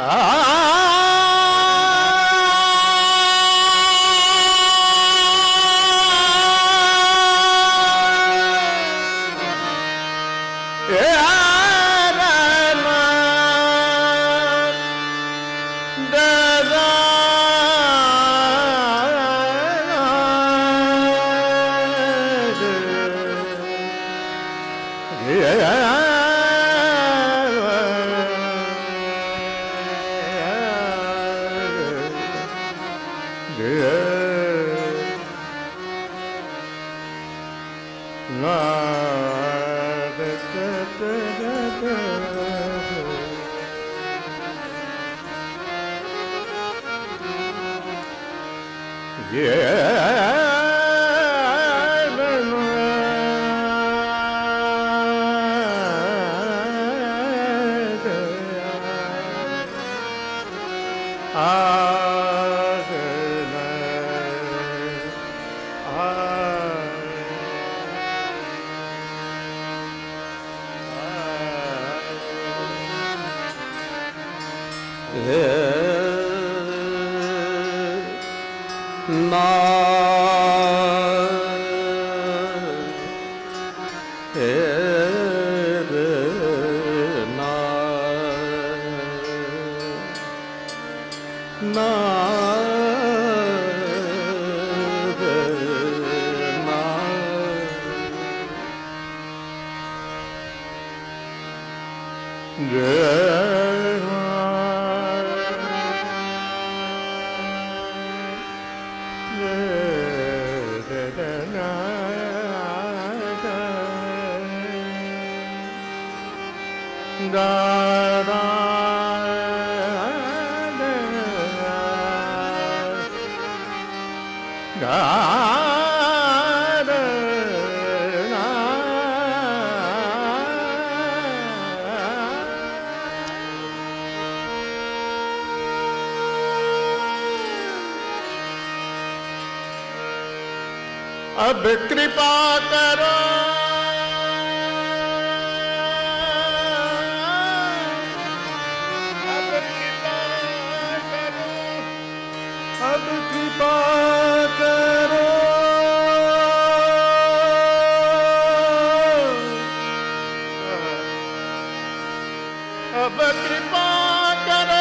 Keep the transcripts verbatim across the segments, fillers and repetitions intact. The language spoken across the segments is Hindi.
अब कृपा करो अब कृपा करो अब कृपा करो अब कृपा करो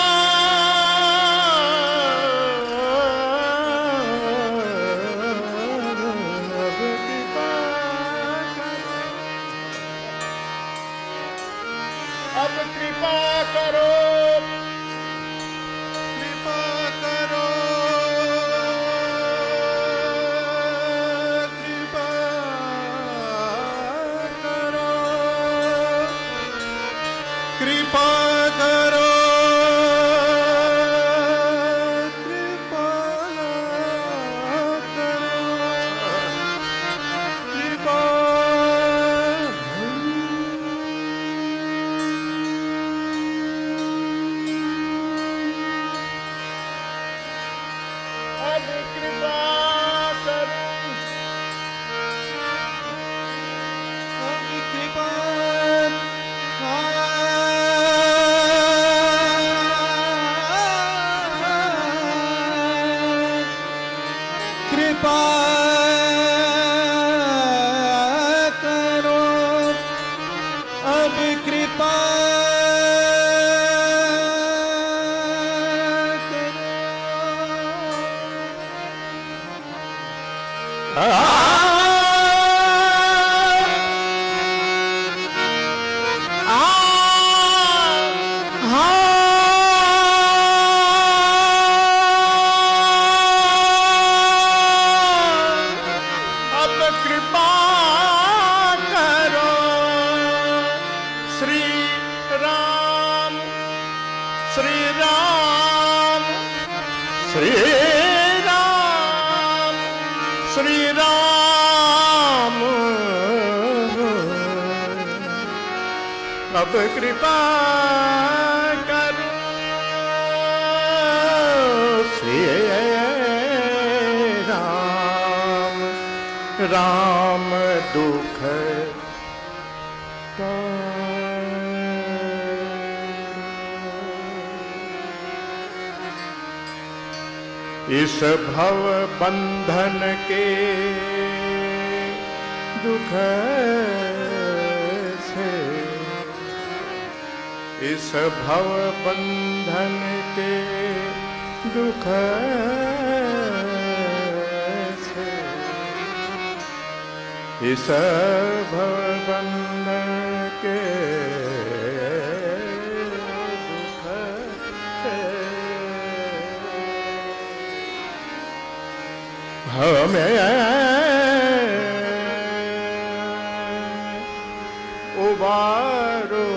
अब कृपा करो श्री राम राम दुख इस भव बंधन के दुख से, इस भव बंधन के दुख से, इस भव बंधन के दुख से हमें उबारो,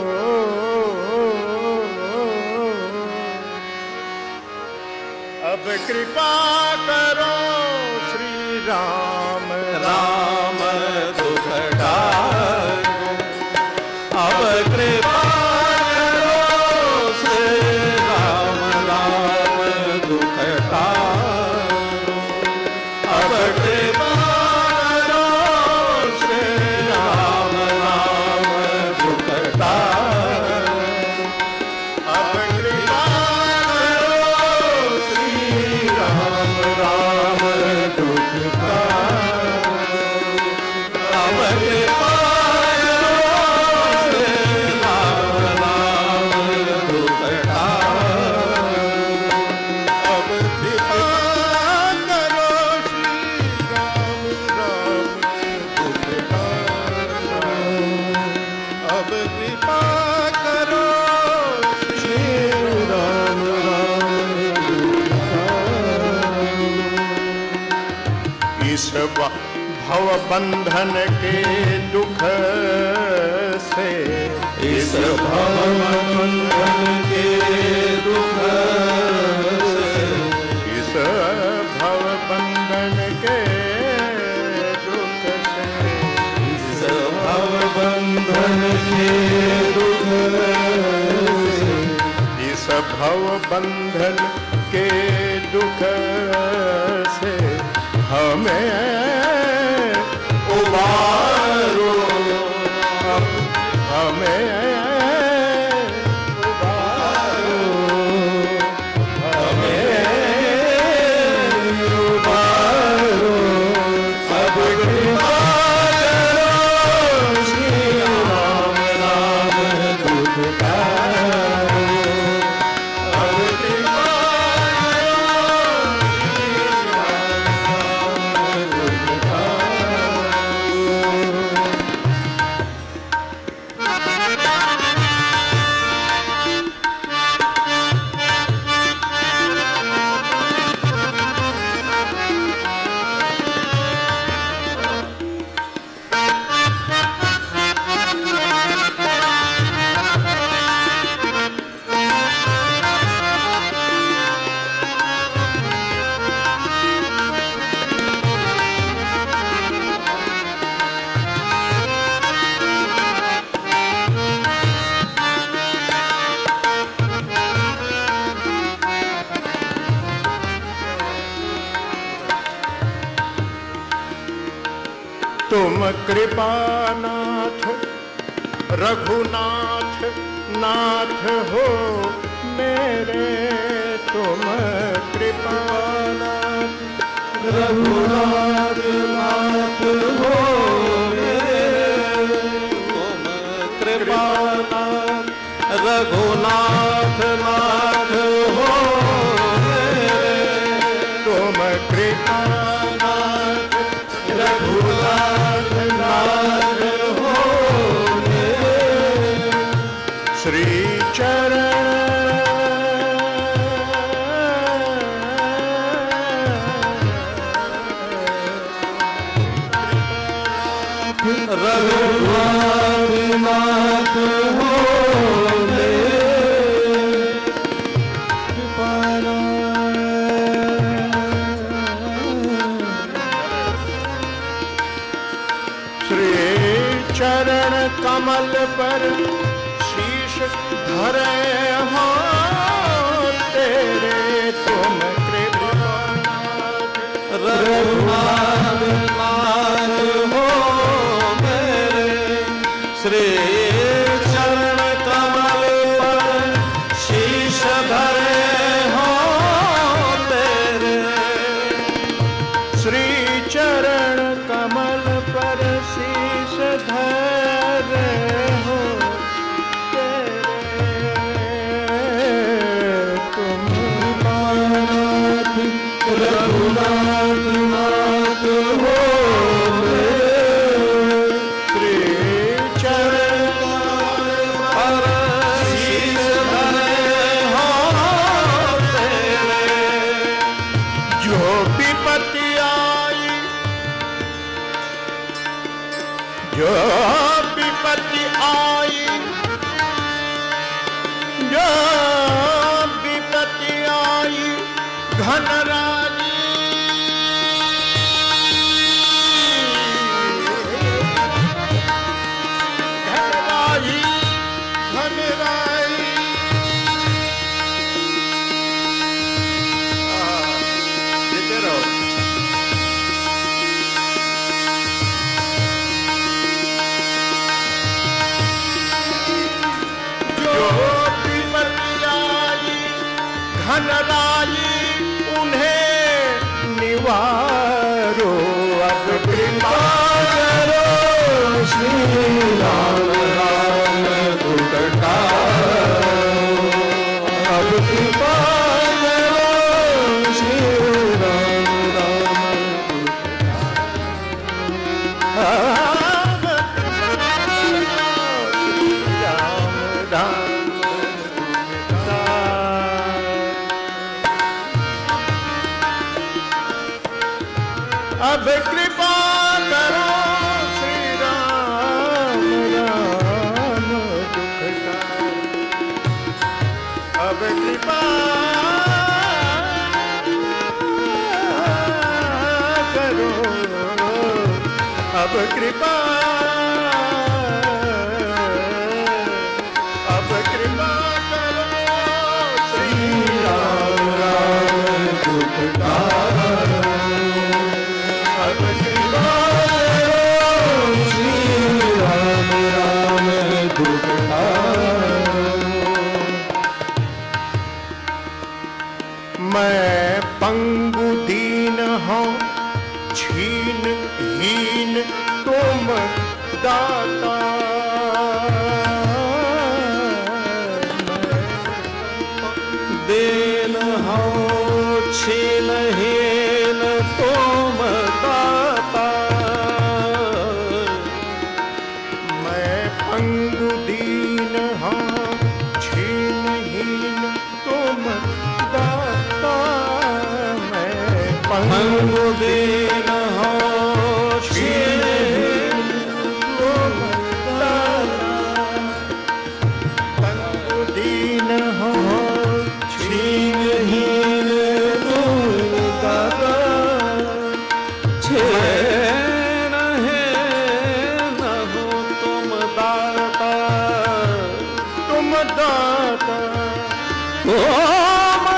अब कृपा करो श्री राम, राम दुख टारो, अब कृपा करो श्री राम, राम दुख टारो, अब कृपा करो श्री राम, राम दुख टारो, अब कृपा करो श्री राम, राम दुख टारो, अब कृपा करो श्री राम, राम दुख टारो, अब कृपा करो श्री राम, राम दुख टारो, अब कृपा करो श्री राम, राम दुख टारो। इस ब- भव बंधन के दुख से, इस भव बंधन के दुख से, इस भव बंधन के दुख से, इस भव बंधन के दुख से, इस भव बंधन के दुख से हमें उबारो, हमें उबारो, हमें उबारो, अब कृपा करो श्री राम, राम दुख टारो, अब कृपा करो श्री राम, राम दुख तुम कृपानाथ रघुनाथ नाथ हो मेरे, तुम कृपानाथ रघुनाथ नाथ हो मेरे, तुम कृपानाथ रघुनाथ नाथ हो मेरे, तुम कृपानाथ रघुनाथ नाथ हो मेरे, श्री चरण रघुनाथ नाथ हो मेरे, श्री चरण कमल पर शीश धरे हो तेरे, तुम कृपानाथ रघुनाथ नाथ हो मेरे, श्री चरण कमल पर शीश धरे हो तेरे, आई, जब विपत्ति आई घनराजी, घनराजी घनराई। देते रहो। घनराई उन्हें निवारो, अब कृपा करो श्री राम राम दुखटारो, अब कृपा करो श्री राम राम अब कृपा करो श्री राम राम दुखटारो, अब कृपा करो, अब कृपा, अब कृपा करो श्री राम राम दुखटारो, अब कृपा करो श्री राम राम दुखटारो। मैं पंगु दीन हूँ छीन हीन तुम दाता, देन हूँ छीन हीन तुम दाता, मैं पंगु दीन हूँ छीन हीन तुम दाता, मैं पंगु दीन हूँ छीन हीन तुम दाता, पंगु दीन हूँ छीन हीन तुम दाता, छीन हीन हूँ तुम दाता, तुम दाता, तुम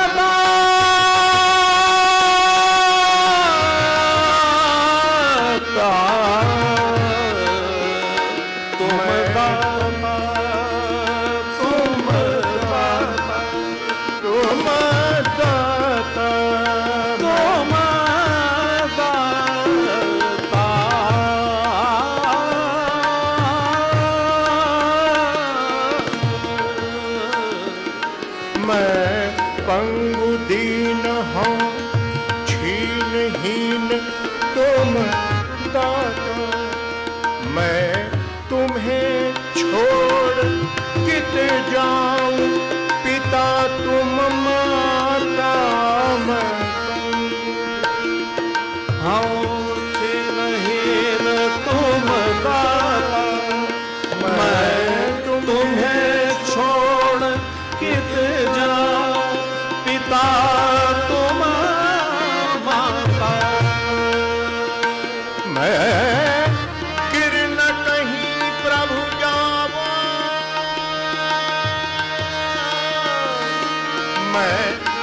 जाऊं पिता तुम माता मैं हाँ छीन हीन तुम दाता, मैं तुम्हें छोड़ कित जाऊं पिता तुम माता, मैं किरण कहीं प्रभु जावा, मैं